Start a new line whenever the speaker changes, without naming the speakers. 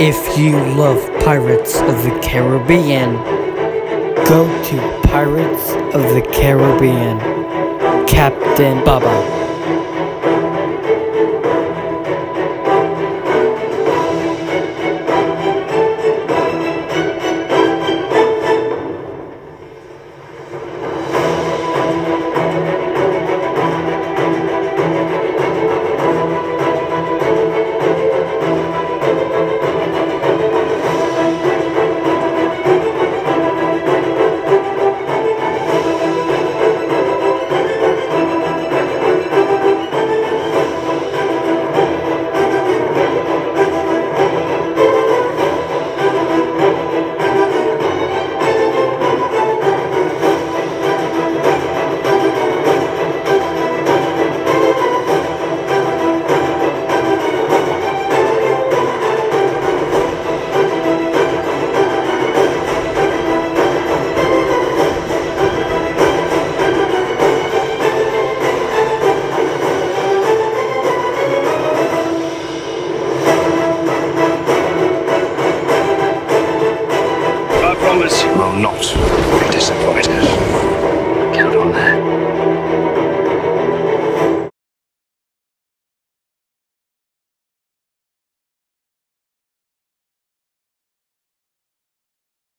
If you love Pirates of the Caribbean, go to Pirates of the Caribbean. Captain Bubba.
I promise you will not be disappointed.